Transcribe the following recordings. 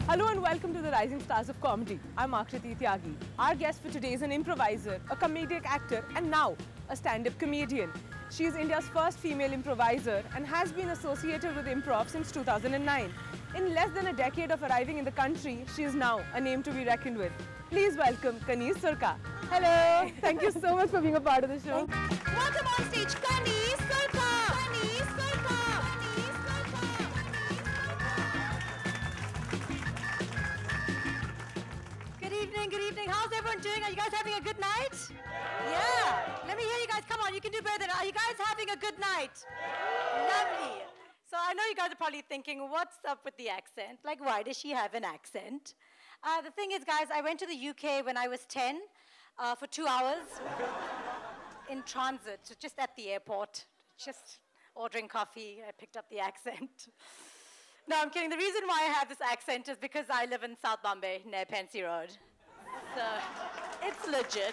Hello and welcome to the Rising Stars of Comedy. I'm Akriti Tyagi. Our guest for today is an improviser, a comedic actor and now a stand-up comedian. She is India's first female improviser and has been associated with improv since 2009. In less than a decade of arriving in the country, she is now a name to be reckoned with. Please welcome Kaneez Surka. Hello. Thank you so much for being a part of the show. Welcome on stage, Kaneez Surka. Kaneez Surka. Kaneez Surka. Good evening, good evening. How's everyone doing? Are you guys having a good night? Yeah. Let me hear you guys. Come on, you can do better. Are you guys having a good night? Lovely. So I know you guys are probably thinking, what's up with the accent? Like, why does she have an accent? The thing is, guys, I went to the UK when I was 10 for 2 hours in transit, so just at the airport, just ordering coffee. I picked up the accent. No, I'm kidding. The reason why I have this accent is because I live in South Bombay, near Pensy Road. So it's legit.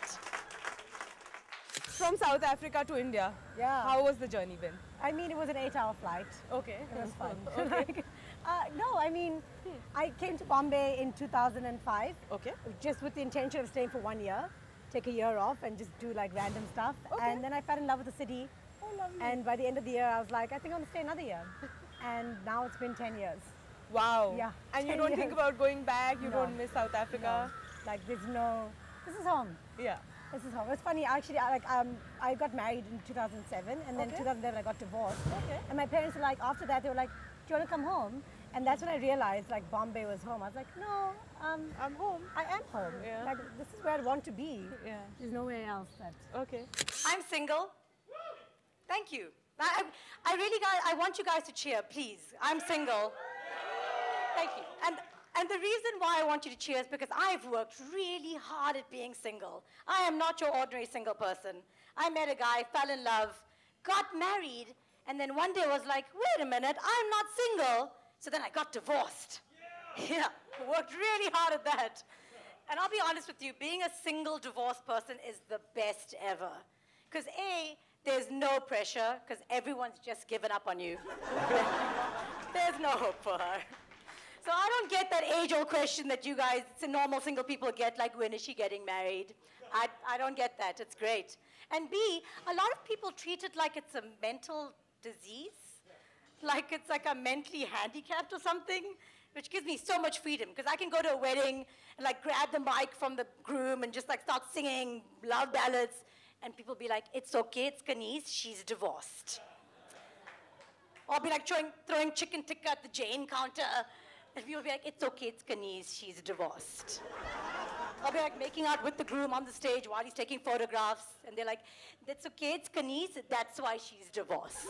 From South Africa to India. Yeah. How was the journey been? I mean, it was an 8-hour flight. Okay. It was fun. Okay. No, I mean, I came to Bombay in 2005. Okay. Just with the intention of staying for 1 year, take a year off and just do like random stuff. Okay. And then I fell in love with the city. Oh, lovely. And by the end of the year, I was like, I think I'm gonna stay another year. And now it's been 10 years. Wow. Yeah. And you 10 don't think years. about going back? You No. don't miss South Africa? No. Like there's no, this is home. Yeah. This is home. It's funny, actually, I got married in 2007 and then Okay. 2011 I got divorced. Okay. And my parents were like, after that, they were like, do you want to come home? And that's when I realized like Bombay was home. I was like, no, I'm home. I am home. Yeah. Like this is where I want to be. Yeah. There's nowhere else that. Okay. I'm single. Thank you. I really, guys, I want you guys to cheer, please. I'm single. Thank you. And the reason why I want you to cheer is because I've worked really hard at being single. I am not your ordinary single person. I met a guy, fell in love, got married, and then one day was like, wait a minute, I'm not single. So then I got divorced. Yeah, worked really hard at that. And I'll be honest with you, being a single divorced person is the best ever. Because A, there's no pressure, because everyone's just given up on you. There's no hope for her. So I don't get that age-old question that you guys, normal single people get, like, when is she getting married? I don't get that. It's great. And B, a lot of people treat it like it's a mental disease, like it's like I'm mentally handicapped or something, which gives me so much freedom, because I can go to a wedding and, like, grab the mic from the groom and just, like, start singing love ballads, and people be like, it's okay, it's Kaneez, she's divorced. Or I'll be, like, throwing chicken tikka at the Jane counter, and people will be like, it's okay, it's Kaneez, she's divorced. I'll be like making out with the groom on the stage while he's taking photographs, and they're like, that's okay, it's Kaneez, that's why she's divorced.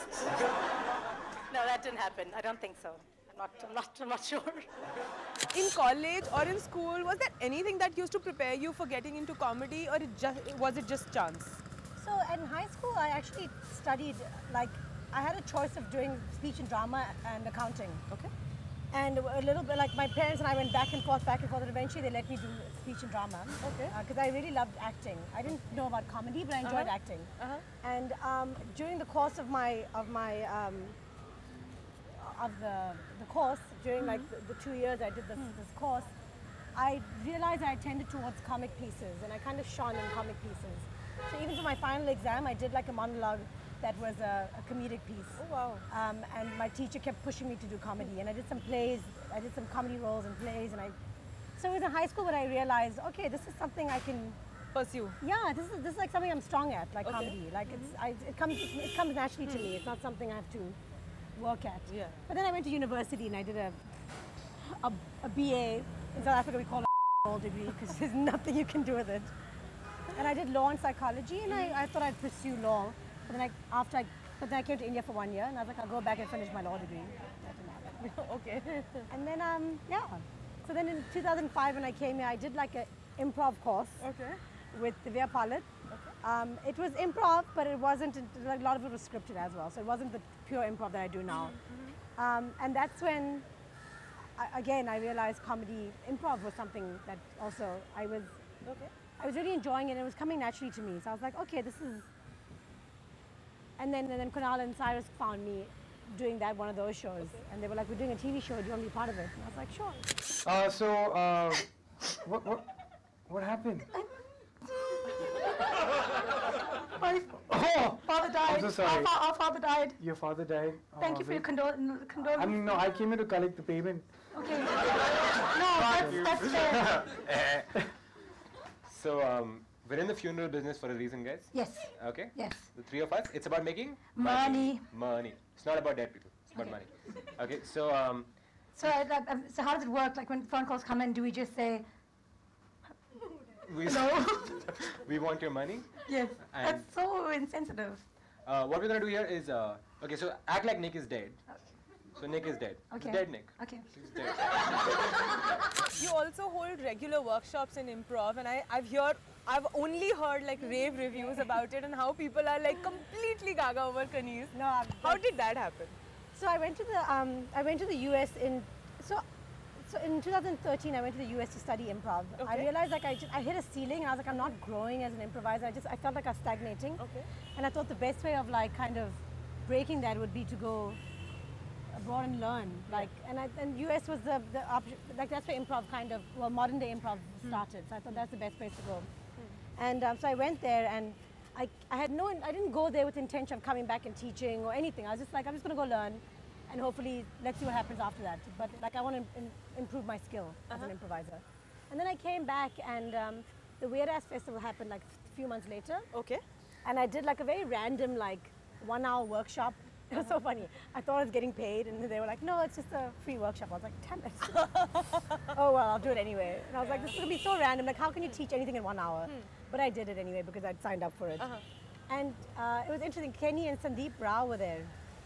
No, that didn't happen. I don't think so. I'm not sure. In college or in school, was there anything that used to prepare you for getting into comedy, or was it just chance? So in high school, I actually studied, like, I had a choice of doing speech and drama and accounting. Okay. And a little bit, like, my parents and I went back and forth, and eventually they let me do speech and drama. Okay. Because I really loved acting. I didn't know about comedy, but I enjoyed acting. And during the course of the course, during like the 2 years I did this course, I realized I tended towards comic pieces, and I kind of shone in comic pieces. So even for my final exam, I did like a monologue that was a comedic piece. Oh, wow. And my teacher kept pushing me to do comedy, and I did some plays, I did some comedy roles and plays, so it was in high school when I realized, okay, this is something I can Pursue. yeah, this is like something I'm strong at, like Okay. comedy. Like it comes naturally to me. It's not something I have to work at. Yeah. But then I went to university and I did a BA. In South Africa we call it a law degree because there's nothing you can do with it. And I did law and psychology, and I thought I'd pursue law. But then I came to India for 1 year, and I was like, I'll go back and finish my law degree. That didn't happen. Okay. And then yeah. So then in 2005 when I came here, I did like an improv course. Okay. With Divya Palit. Okay. It was improv, but it wasn't, like, a lot of it was scripted as well. So it wasn't the pure improv that I do now. And that's when, I realized improv was something that also I was really enjoying it, and it was coming naturally to me. So I was like, okay, this is, and then Kunal and Cyrus found me doing one of those shows. Okay. And they were like, we're doing a TV show, do you want to be part of it? And I was like, sure. What happened? My father died. I'm so sorry. Our father died. Your father died? Thank you for your condolence. I mean, no, I came here to collect the payment. Okay. No, that's fair. So, we're in the funeral business for a reason, guys. Yes. Okay? Yes. The three of us, it's about making Money. Money. It's not about dead people. It's about money. Okay, so, So how does it work? Like when phone calls come in, do we just say, hello? we want your money. Yes. And That's so insensitive. what we're going to do here is, okay, so act like Nick is dead. So Nick is dead. Okay. Dead Nick. Okay. He's dead. You also hold regular workshops in improv, and I've only heard like rave reviews about it and how people are like completely gaga over Kaneez. No, how did that happen? So I went to the US so in 2013 I went to the US to study improv. Okay. I realized like I hit a ceiling and I was like, I'm not growing as an improviser. I felt like I was stagnating. Okay. And I thought the best way of like kind of breaking that would be to go abroad and learn. Like and US was the option, like that's where improv kind of, well, modern day improv started. So I thought that's the best place to go. And so I went there and I didn't go there with intention of coming back and teaching or anything. I was just like, I'm just going to go learn and hopefully let's see what happens after that. But like I want to improve my skill as an improviser. And then I came back and the Weird Ass Festival happened like a few months later. Okay. And I did like a very random like 1 hour workshop. It was so funny. I thought I was getting paid and they were like, no, it's just a free workshop. I was like, damn it. Oh well, I'll do it anyway. And I was like, this is going to be so random. Like how can you teach anything in 1 hour? But I did it anyway because I'd signed up for it. And it was interesting. Kenny and Sandeep Rao were there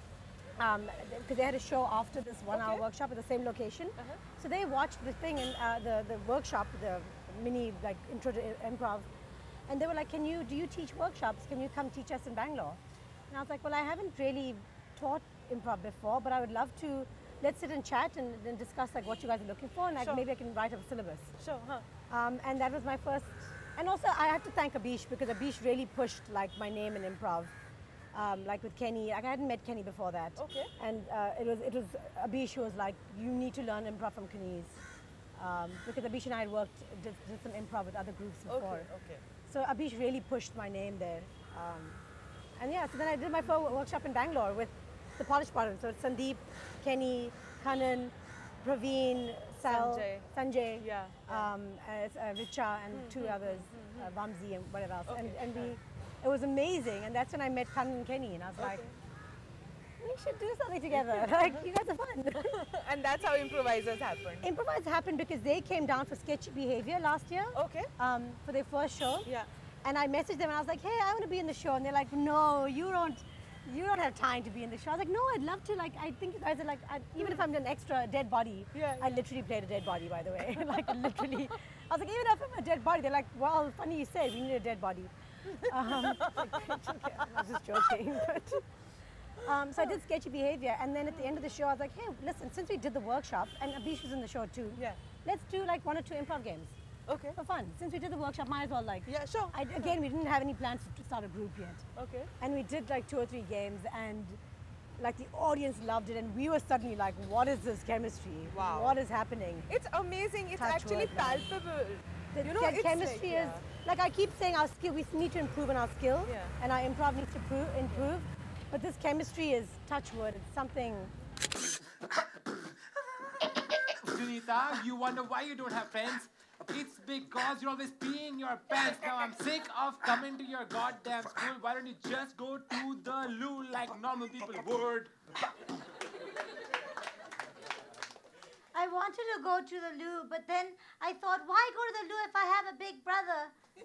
because they had a show after this 1 hour workshop at the same location. So they watched the thing in the workshop, the mini like intro to improv, and they were like, do you teach workshops? Can you come teach us in Bangalore? And I was like, well, I haven't really taught improv before, but I would love to. Let's sit and chat and discuss like what you guys are looking for, and maybe I can write up a syllabus. Sure. And that was my first. And also, I have to thank Abish because Abish really pushed like my name in improv. Like with Kenny, like I hadn't met Kenny before that. Okay. And it was Abish who was like, you need to learn improv from Kaneez. Because Abish and I had did some improv with other groups before. Okay. So Abish really pushed my name there. And yeah, so then I did my first workshop in Bangalore with the Polished Bottom. So it's Sandeep, Kenny, Kanan, Praveen, Sal, Sanjay, Richa, and two others, Vamsi and whatever else. And it was amazing. And that's when I met Kanan and Kenny, and I was like, we should do something together. Like, you guys are fun. And that's how improvisers happened. Improvisers happened because they came down for Sketchy Behavior last year. Okay. For their first show. Yeah. And I messaged them and I was like, hey, I want to be in the show. And they're like, no, you don't have time to be in the show. I was like, no, I'd love to. Like, I think you guys are like, even if I'm an extra dead body, I literally played a dead body, by the way. Like, literally. I was like, even if I'm a dead body, they're like, well, funny you said, we need a dead body. I was just joking. But, so I did Sketchy Behavior. And then at the end of the show, I was like, hey, listen, since we did the workshop, and Abish was in the show too, let's do like 1 or 2 improv games. Okay. For fun. Since we did the workshop, might as well like. Yeah, sure. Again, we didn't have any plans to start a group yet. Okay. And we did like 2 or 3 games, and like the audience loved it, and we were suddenly like, what is this chemistry? Wow. What is happening? It's amazing. It's Touch actually wood, palpable. The It's chemistry is, like I keep saying, our skill, we need to improve on our skill, and our improv needs to improve. But this chemistry is touch wood. It's something. Sunita, you wonder why you don't have friends? It's because you're always peeing your pants. Now I'm sick of coming to your goddamn school. Why don't you just go to the loo like normal people would? I wanted to go to the loo, but then I thought, why go to the loo if I have a big brother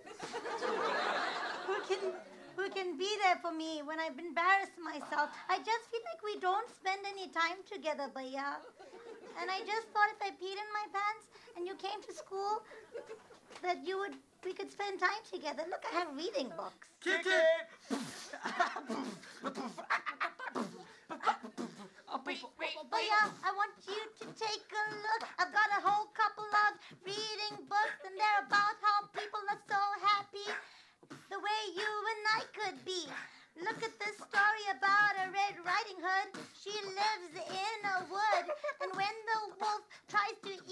who can be there for me when I've embarrassed myself? I just feel like we don't spend any time together, Bhaiya. And I just thought if I peed in my pants and you came to school, that we could spend time together. Look, I have reading books. Kick it! Bhaiya, I want you to take a look. I've got a whole couple of reading books, and they're about how people are so happy the way you and I could be. Look at this story about a Red Riding Hood. She lives in a wood. And when the wolf tries to